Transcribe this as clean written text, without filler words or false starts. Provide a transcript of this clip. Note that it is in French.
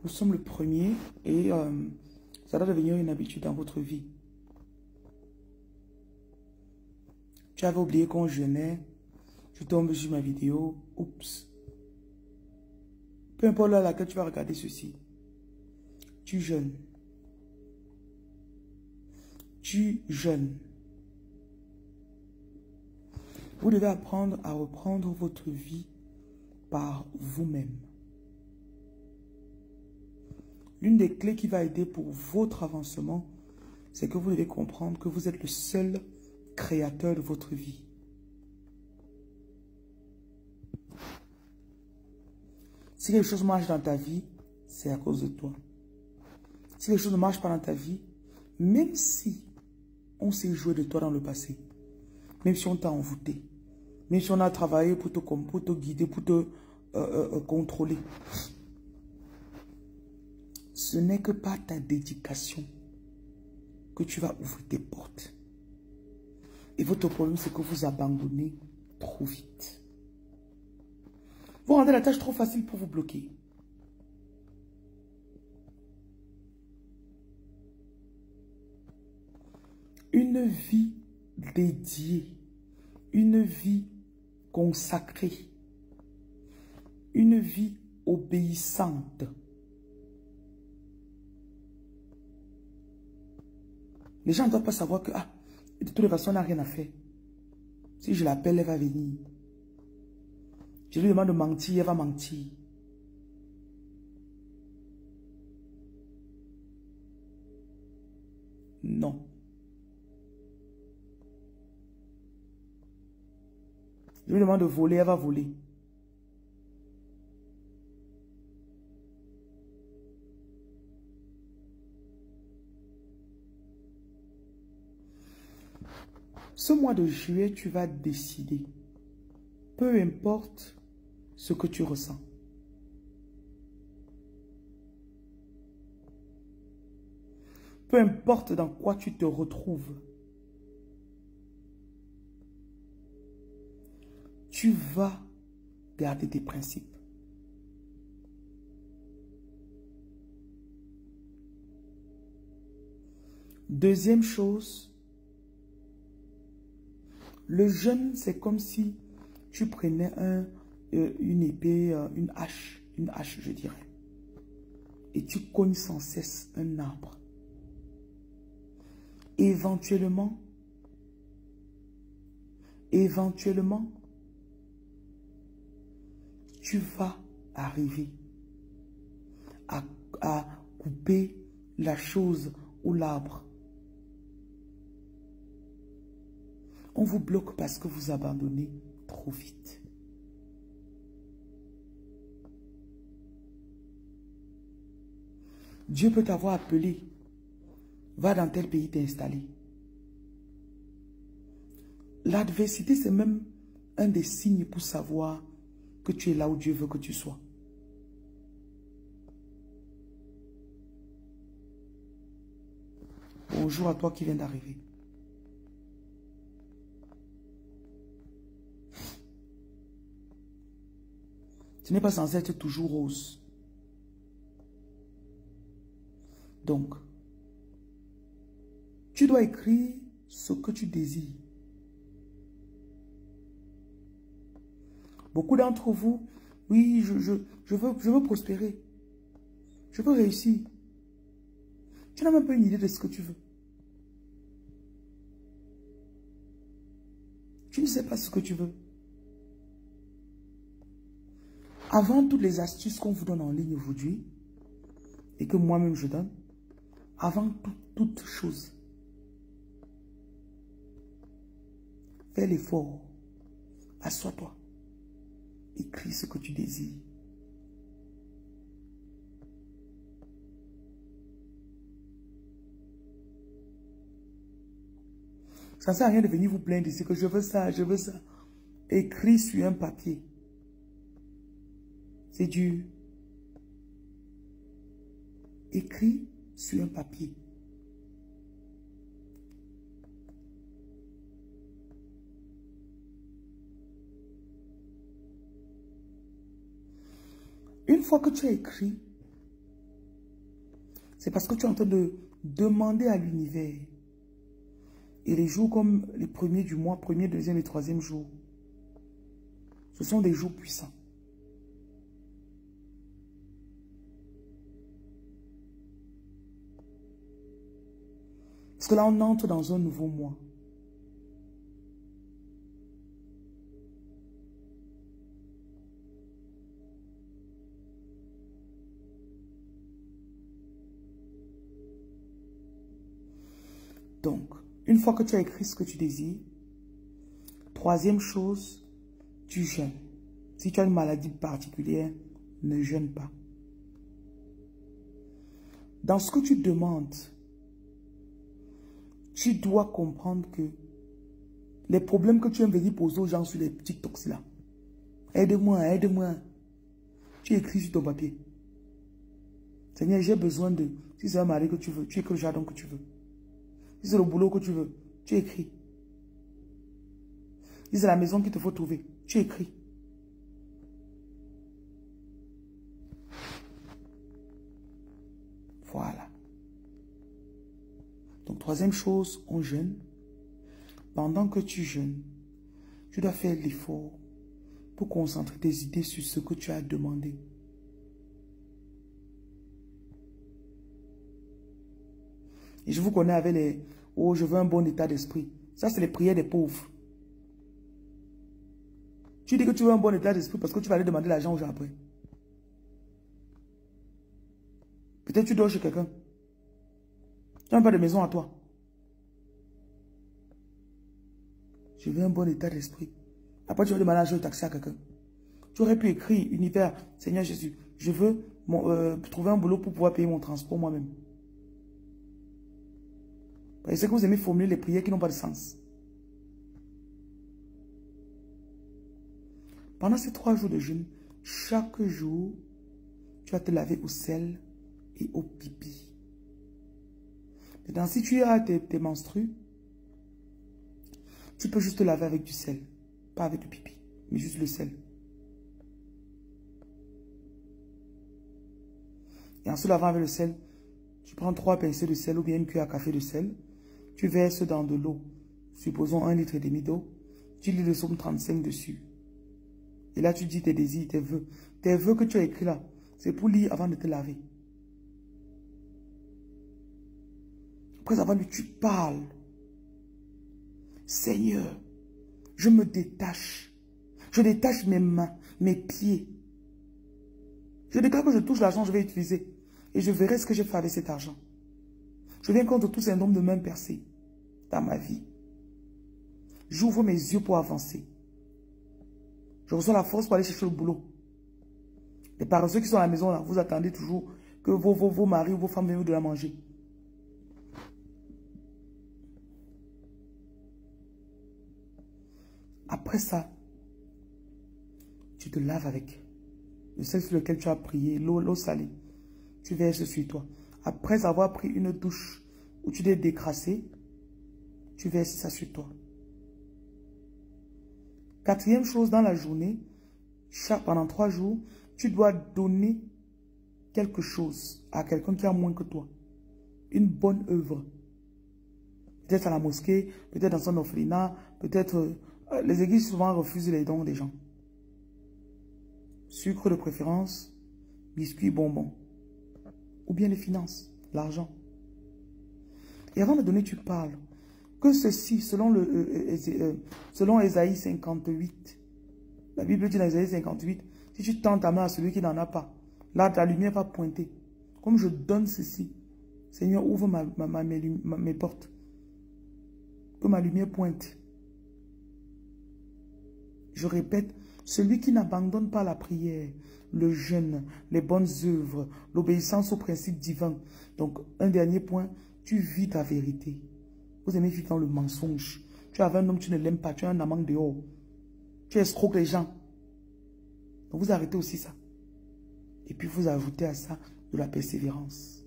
Nous sommes le premier et ça doit devenir une habitude dans votre vie. Tu avais oublié qu'on jeûnait, tu tombes sur ma vidéo, oups. Peu importe l'heure à laquelle tu vas regarder ceci, tu jeûnes. Tu jeûnes. Vous devez apprendre à reprendre votre vie par vous-même. L'une des clés qui va aider pour votre avancement, c'est que vous devez comprendre que vous êtes le seul créateur de votre vie. Si quelque chose marche dans ta vie, c'est à cause de toi. Si quelque chose ne marche pas dans ta vie, même si on s'est joué de toi dans le passé, même si on t'a envoûté, même si on a travaillé pour te guider, pour te contrôler, ce n'est que par ta dédication que tu vas ouvrir tes portes. Et votre problème, c'est que vous abandonnez trop vite. Vous rendez la tâche trop facile pour vous bloquer. Une vie dédiée, une vie consacrée, une vie obéissante. Les gens ne doivent pas savoir que, de toute façon, elle n'a rien à faire. Si je l'appelle, elle va venir. Je lui demande de mentir, elle va mentir. Non. Je lui demande de voler, elle va voler. Ce mois de juillet, tu vas décider. Peu importe ce que tu ressens. Peu importe dans quoi tu te retrouves. Tu vas garder tes principes. Deuxième chose, le jeûne, c'est comme si tu prenais une épée, une hache, je dirais, et tu cognes sans cesse un arbre. Éventuellement, tu vas arriver à couper la chose ou l'arbre. On vous bloque parce que vous abandonnez trop vite. Dieu peut t'avoir appelé. Va dans tel pays t'installer. L'adversité, c'est même un des signes pour savoir que tu es là où Dieu veut que tu sois. Bonjour à toi qui viens d'arriver. Ce n'est pas censé être toujours rose. Donc, tu dois écrire ce que tu désires. Beaucoup d'entre vous, oui, je veux prospérer. Je veux réussir. Tu n'as même pas une idée de ce que tu veux. Tu ne sais pas ce que tu veux. Avant toutes les astuces qu'on vous donne en ligne aujourd'hui, et que moi-même je donne, avant toute chose, fais l'effort, assois-toi, écris ce que tu désires. Ça ne sert à rien de venir vous plaindre ici que je veux ça, je veux ça. Écris sur un papier. C'est dur. Écris sur un papier. Une fois que tu as écrit, C'est parce que tu es en train de demander à l'univers. Et les jours comme les premiers du mois, premier, deuxième et troisième jour, ce sont des jours puissants. Parce que là, on entre dans un nouveau mois. Donc, une fois que tu as écrit ce que tu désires, troisième chose, tu jeûnes. Si tu as une maladie particulière, ne jeûne pas. Dans ce que tu demandes, tu dois comprendre que les problèmes que tu aimes venir poser aux gens sur les TikToks là, aide-moi, aide-moi. Tu écris sur ton papier. Seigneur, j'ai besoin de... Si c'est un mari que tu veux, tu écris le jardin que tu veux. Si c'est le boulot que tu veux, tu écris. Si c'est la maison qu'il te faut trouver, tu écris. Voilà. Donc, troisième chose, on jeûne. Pendant que tu jeûnes, tu dois faire l'effort pour concentrer tes idées sur ce que tu as demandé. Et je vous connais avec les... Oh, je veux un bon état d'esprit. Ça, c'est les prières des pauvres. Tu dis que tu veux un bon état d'esprit parce que tu vas aller demander l'argent aux gens après. Peut-être tu dors chez quelqu'un. Tu n'as pas de maison à toi. Je veux un bon état d'esprit. Après, tu vas demander l'argent au taxi à quelqu'un. Tu aurais pu écrire, univers, Seigneur Jésus, je veux trouver un boulot pour pouvoir payer mon transport moi-même. Parce que vous aimez formuler les prières qui n'ont pas de sens. Pendant ces 3 jours de jeûne, chaque jour, tu vas te laver au sel et au pipi. Maintenant, si tu as tes menstrues, tu peux juste te laver avec du sel. Pas avec du pipi, mais juste le sel. Et en se lavant avec le sel, tu prends 3 pincées de sel ou bien une cuillère à café de sel. Tu verses dans de l'eau, supposons 1,5 litre d'eau. Tu lis le psaume 35 dessus. Et là, tu dis tes désirs, tes vœux. Tes vœux que tu as écrits là, c'est pour lire avant de te laver. Après avoir lu, tu parles. Seigneur, je me détache. Je détache mes mains, mes pieds. Je déclare que je touche l'argent, je vais utiliser. Et je verrai ce que j'ai fait avec cet argent. Je viens contre tout syndrome de main percée dans ma vie. J'ouvre mes yeux pour avancer. Je reçois la force pour aller chercher le boulot. Les paresseux qui sont à la maison, là, vous attendez toujours que vos maris ou vos femmes viennent vous donner à manger. Après ça, tu te laves avec le sel sur lequel tu as prié, l'eau salée. Tu verses sur toi. Après avoir pris une douche où tu t'es décrassé, tu verses ça sur toi. 4e chose dans la journée, pendant 3 jours, tu dois donner quelque chose à quelqu'un qui a moins que toi. Une bonne œuvre. Peut-être à la mosquée, peut-être dans un orphelinat, peut-être... les églises souvent refusent les dons des gens. Sucre de préférence, biscuits, bonbons. Ou bien les finances, l'argent. Et avant de donner, tu parles. Que ceci, selon Ésaïe 58, la Bible dit dans Ésaïe 58, si tu tends ta main à celui qui n'en a pas, là ta lumière va pointer. Comme je donne ceci, Seigneur, ouvre mes portes. Que ma lumière pointe. Je répète, celui qui n'abandonne pas la prière, le jeûne, les bonnes œuvres, l'obéissance aux principes divins. Donc, un dernier point, tu vis ta vérité. Vous aimez vivre dans le mensonge. Tu as un homme, tu ne l'aimes pas, tu as un amant dehors. Tu escroques les gens. Donc, vous arrêtez aussi ça. Et puis, vous ajoutez à ça de la persévérance.